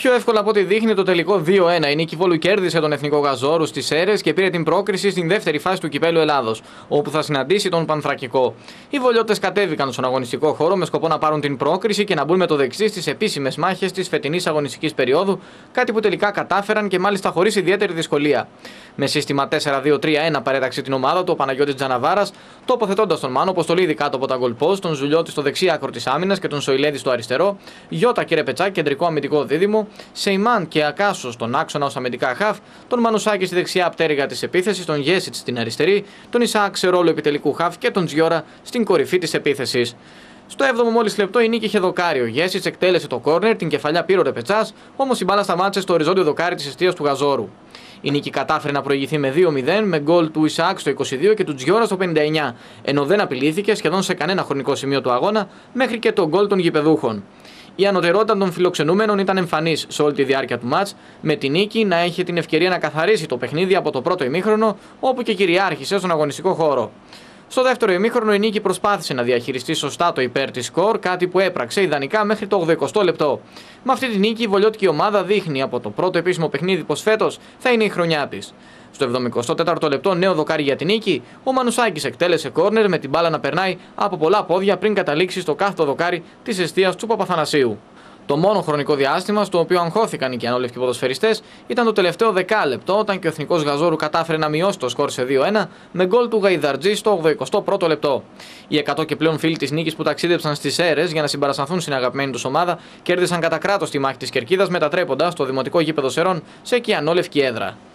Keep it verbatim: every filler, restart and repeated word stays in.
Πιο εύκολα από ό,τι δείχνει το τελικό δύο ένα. Η νίκη Βόλου κέρδισε τον Εθνικό Γαζόρου στις Σέρρες και πήρε την πρόκριση στην δεύτερη φάση του Κυπέλλου Ελλάδος, όπου θα συναντήσει τον Πανθρακικό. Οι βολιώτες κατέβηκαν στον αγωνιστικό χώρο με σκοπό να πάρουν την πρόκριση και να μπουν με το δεξί στις επίσημες μάχες της φετινής αγωνιστικής περίοδου, κάτι που τελικά κατάφεραν και μάλιστα χωρίς ιδιαίτερη δυσκολία. Με σύστημα τέσσερα δύο τρία ένα παρέταξε την ομάδα του ο Παναγιώτης Τζαναβάρας, τοποθετώντας τον Μάνο Αποστολίδη κάτω από τα γκολ post, τον Ζουλιώτη στο δεξί άκρο της άμυνας και τον Σοηλέδη στο αριστερό, Γιώτα και Ρεπετσά κεντρικό αμυντικό δίδυμο, Σεϊμάν και Ακάσο στον άξονα ως αμυντικά χαφ, τον Μανουσάκη στη δεξιά πτέρυγα της επίθεσης, τον Γέσιτ στην αριστερή, τον Ισαάκ σε ρόλο επιτελικού χαφ και τον Τζιόρα στην κορυφή της επίθεσης. Στο έβδομο μόλις λεπτό η νίκη είχε δοκάρει. Ο Γέσιτς εκτέλεσε το κόρνερ, την κεφαλιά πήρε ο Ρεπετσάς, όμως η μπάλα σταμάτησε στο οριζόντιο δοκάρι της εστίας του Γαζόρου. Η νίκη κατάφερε να προηγηθεί με δύο μηδέν με γκολ του Ισαάκ στο είκοσι δύο και του Τζιόρα στο πενήντα εννιά, ενώ δεν απειλήθηκε σχεδόν σε κανένα χρονικό σημείο του αγώνα μέχρι και το γκολ των γηπεδούχων. Η ανωτερότητα των φιλοξενούμενων ήταν εμφανής σε όλη τη διάρκεια του μάτς, με τη νίκη να έχει την ευκαιρία να καθαρίσει το παιχνίδι από το πρώτο ημίχρονο, όπου και κυριάρχησε στον αγωνιστικό χώρο. Στο δεύτερο ημίχρονο η νίκη προσπάθησε να διαχειριστεί σωστά το υπέρ της σκορ, κάτι που έπραξε ιδανικά μέχρι το ογδοηκοστό λεπτό. Με αυτή τη νίκη η βολιώτικη ομάδα δείχνει από το πρώτο επίσημο παιχνίδι πως φέτος θα είναι η χρονιά της. Στο εβδομηκοστό τέταρτο λεπτό νέο δοκάρι για την νίκη, ο Μανουσάκης εκτέλεσε κόρνερ με την μπάλα να περνάει από πολλά πόδια πριν καταλήξει στο κάθετο δοκάρι της εστίας του Παπαθανασίου. Το μόνο χρονικό διάστημα στο οποίο αγχώθηκαν οι κιανόλευκοι ποδοσφαιριστές ήταν το τελευταίο δεκάλεπτο, όταν και ο Εθνικός Γαζόρου κατάφερε να μειώσει το σκορ σε δύο ένα με γκολ του Γαϊδαρτζή στο ογδοηκοστό πρώτο λεπτό. Οι εκατό και πλέον φίλοι της νίκης που ταξίδεψαν στις Σέρρες για να συμπαρασταθούν στην αγαπημένη τους ομάδα κέρδισαν κατά κράτος τη μάχη της Κερκίδας, μετατρέποντας το δημοτικό γήπεδο Σερών σε κιανόλευκη έδρα.